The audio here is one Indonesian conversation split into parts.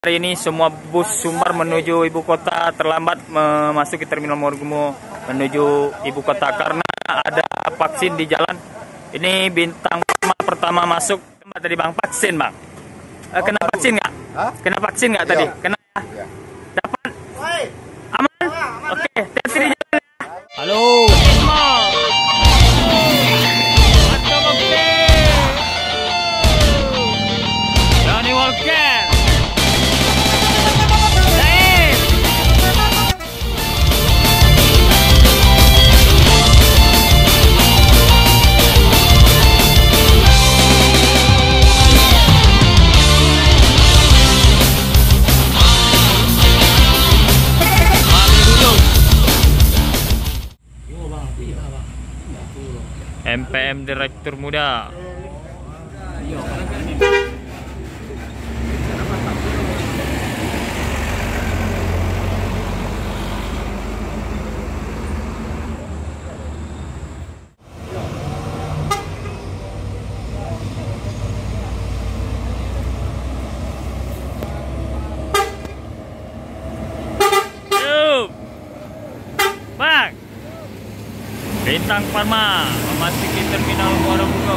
Hari ini semua bus Sumbar menuju ibu kota terlambat memasuki Terminal Muarabumo menuju ibu kota karena ada vaksin di jalan. Ini bintang pertama masuk. Tadi bang, vaksin bang. Kena vaksin nggak? Kena vaksin nggak tadi? Kena? Dapat? Aman? Oke, hati-hati di jalan. Halo. Johnny Walker. MPM Direktur Muda. Bang, Bintang Pharma memasuki Terminal Muarabumo.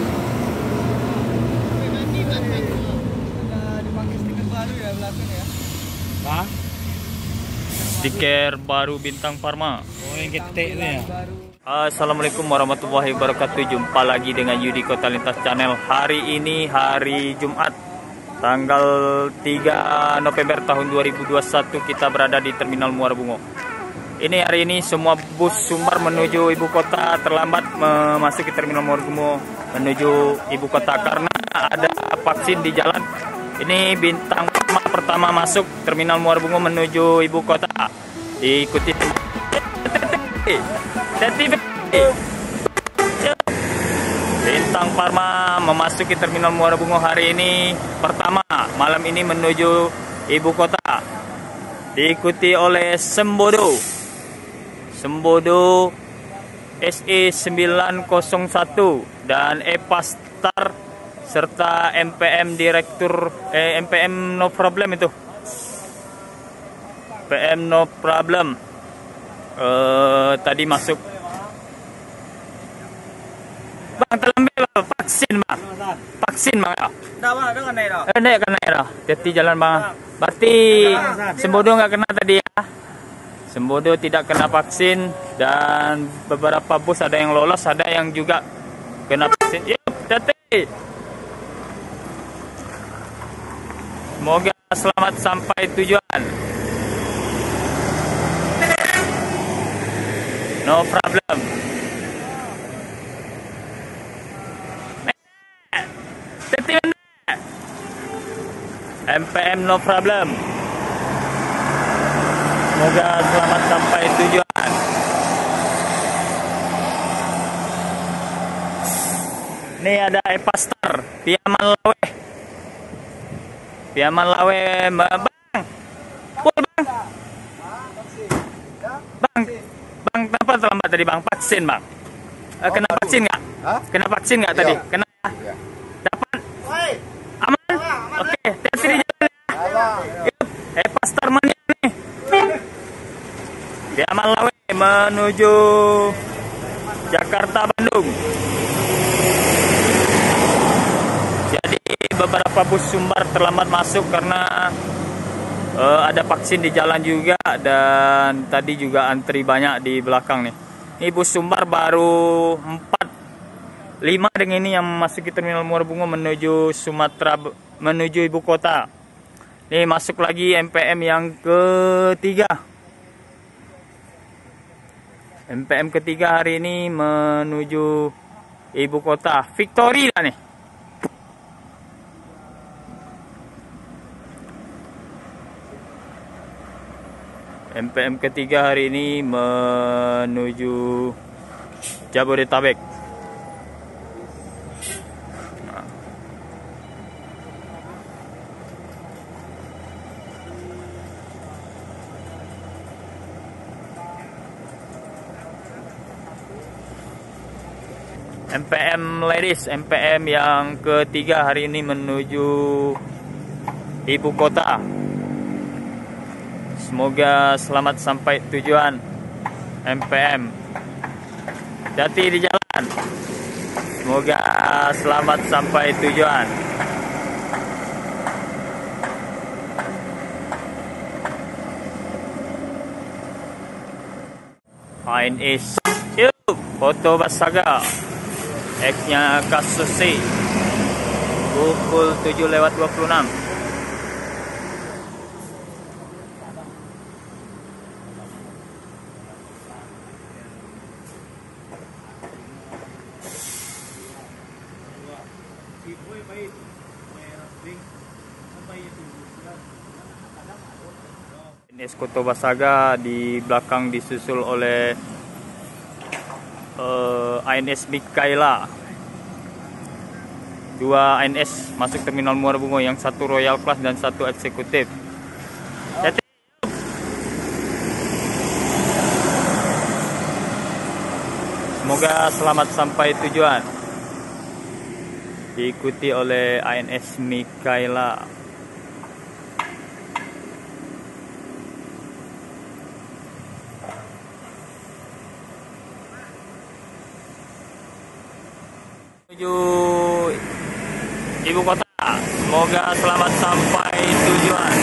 Dipakai stiker baru ya belakang ya. Hah? Stiker baru Bintang Pharma. Oh, yang ketik itu ya. Assalamualaikum warahmatullahi wabarakatuh. Jumpa lagi dengan Yudi Kota Lintas Channel. Hari ini hari Jumat, tanggal 3 November tahun 2021. Kita berada di Terminal Muarabumo. Hari ini semua bus Sumbar menuju ibu kota terlambat memasuki Terminal Muarabumo menuju ibu kota karena ada vaksin di jalan. Ini bintang pertama masuk Terminal Muarabumo menuju ibu kota. Diikuti Bintang Pharma memasuki Terminal Muarabumo hari ini pertama malam ini menuju ibu kota. Diikuti oleh Sembodo SE 901 dan Epastar serta MPM Direktur MPM No Problem itu. PM No Problem tadi masuk. Bang, terlambat vaksin bang. Vaksin bang ya. Naik kan naik dah. Hati jalan bang. Berarti Sembodo nggak kena tadi ya. Sembodo tidak kena vaksin dan beberapa bus ada yang lolos, ada yang juga kena vaksin. Yuk, hati. Semoga selamat sampai tujuan. No problem. MPM No Problem. Semoga selamat sampai tujuan. Ini ada Epastar Piaman Lawe bang. Pul bang. Bang, kenapa terlambat tadi bang? Vaksin bang. Kena vaksin nggak? Kena vaksin nggak tadi? Kena? Dapat? Aman? Oke, hati-hati di jalan. Epastar mana nih? Piaman Lawe menuju Jakarta Bandung. Jadi beberapa bus Sumbar terlambat masuk karena ada vaksin di jalan juga dan tadi juga antri banyak di belakang nih. Ini bus Sumbar baru 5 dengan ini yang memasuki Terminal Muarabumo menuju Sumatera menuju ibu kota. Ini masuk lagi MPM yang ketiga. MPM ketiga hari ini menuju ibu kota Victory lah nih. MPM ketiga hari ini menuju Jabodetabek. MPM Ladies, MPM yang ketiga hari ini menuju ibu kota. Semoga selamat sampai tujuan MPM. Hati-hati di jalan. Semoga selamat sampai tujuan. ANS yuk foto Basaga X-nya kasus C pukul 7:26. Ini Koto Basaga, di belakang disusul oleh ANS Mikaela. 2 ANS masuk terminal Muara Bungo, yang satu Royal Class dan satu eksekutif. Semoga selamat sampai tujuan. Diikuti oleh ANS Mikaela. Menuju ibu kota. Semoga selamat sampai tujuan.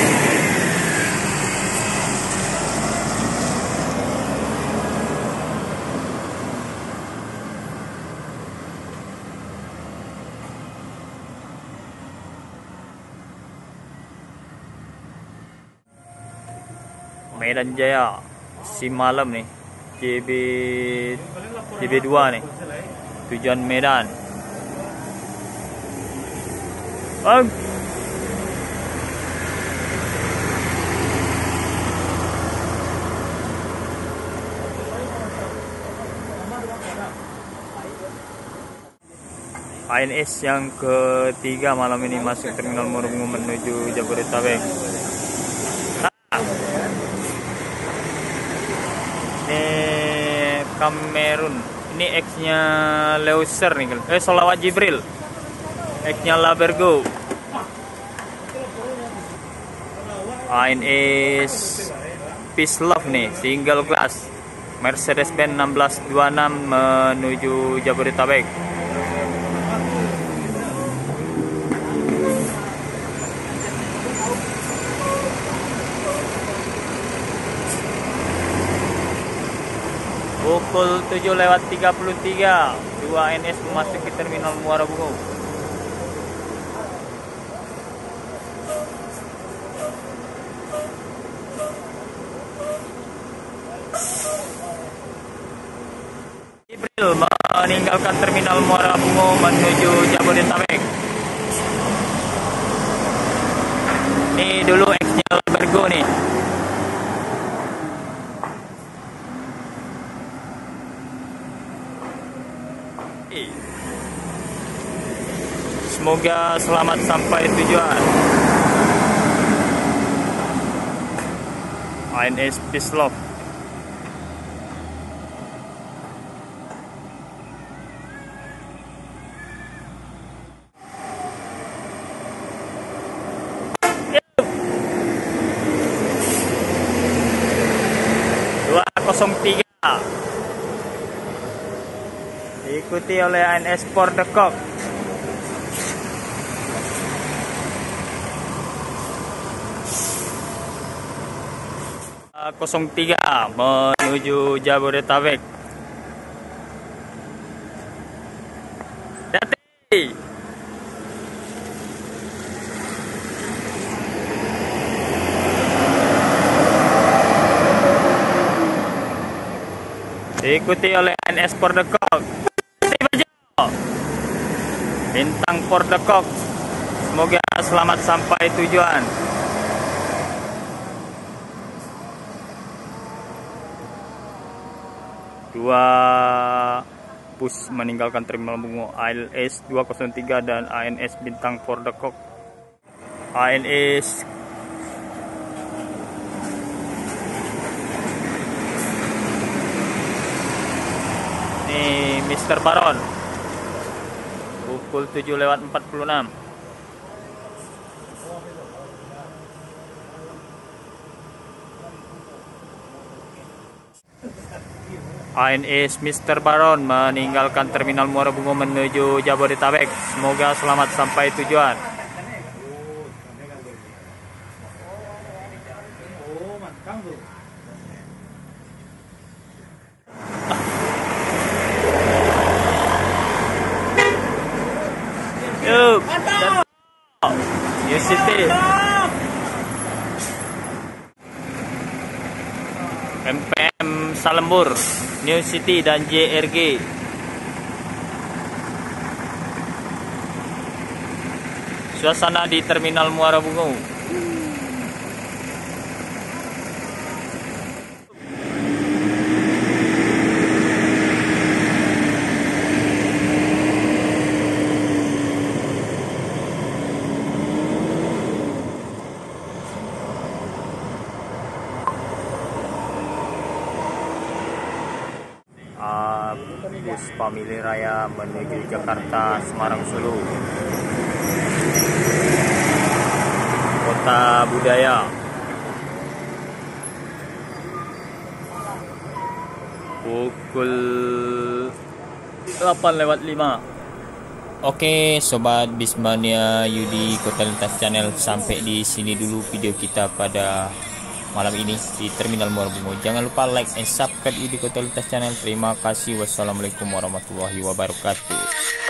Medan Jaya si malam nih, JB2 nih, tujuan Medan. Bang. ANS yang ketiga malam ini masuk terminal Muara Bungo menuju Jabodetabek. Ini Kamerun, ini X-nya Leuser nih, Solawat Jibril, X-nya Labergo. ANS Peace Love nih, single class Mercedes-Benz 1626 menuju Jabodetabek. Pukul 7:33, 2 ANS memasuki terminal Muara Bungo. Jibril meninggalkan terminal Muara Bungo menuju Jabodetabek. Ini dulu X-nya Labergo nih. Semoga selamat sampai tujuan. ANS Peace Love. Dua 203 diikuti oleh ANS Port de Coq. .03 menuju Jabodetabek. Hati-hati. Diikuti oleh ANS Port de Coq. Bintang Port de Coq. Semoga selamat sampai tujuan. Dua bus meninggalkan terminal Bungo, ALS 203 dan ANS Bintang Port de Coq. ANS ini Mr. Baron pukul 7:46. ANS Mr. Baron meninggalkan Terminal Muara Bungo menuju Jabodetabek. Semoga selamat sampai tujuan. Yuk, New City, MPM Salembur, New City dan JRG. Suasana di Terminal Muara Bungo. Bus Family Raya menuju Jakarta, Semarang, Solo. Kota Budaya. Pukul 8:05. Oke, sobat Bismania Yudi Kota Lintas Channel, sampai di sini dulu video kita pada malam ini di Terminal Muara Bungo. Jangan lupa like and subscribe Yudi Kota Lintas Channel. Terima kasih. Wassalamualaikum warahmatullahi wabarakatuh.